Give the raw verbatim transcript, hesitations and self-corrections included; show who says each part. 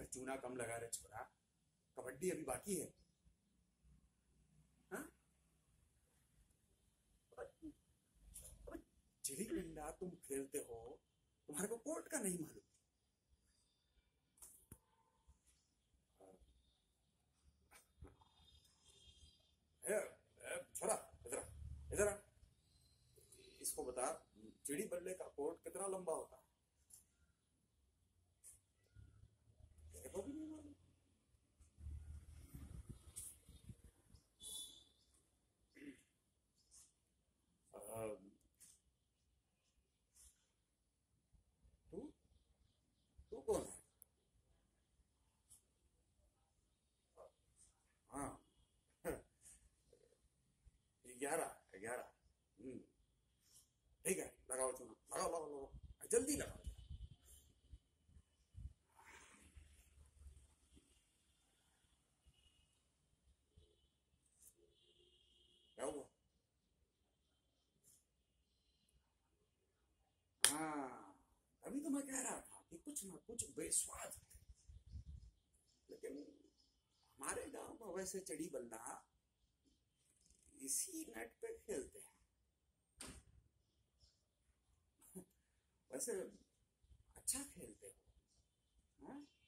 Speaker 1: चूना कम लगा रहे छोरा, कबड्डी अभी बाकी है। हाँ? चिड़ी डंडा तुम खेलते हो, तुम्हारे को कोर्ट का नहीं मालूम। छोरा इधर इधर, इसको बता चिड़ी बल्ले का कोर्ट कितना लंबा होता है? देखो भी नहीं मालूम। तू तू कौन है? हाँ, ग्यारह ग्यारह। हम्म, ठीक है, लगाओ चूना, लगाओ लगाओ लगाओ, जल्दी लगाओ। क्या हुआ? हाँ, अभी तो मैं कह रहा था कि कुछ ना कुछ बेस्वाद है। लेकिन हमारे गांव में वैसे चिड़ी बल्ला इसी नेट पे खेलते हैं। वैसे अच्छा खेलते हो, हाँ?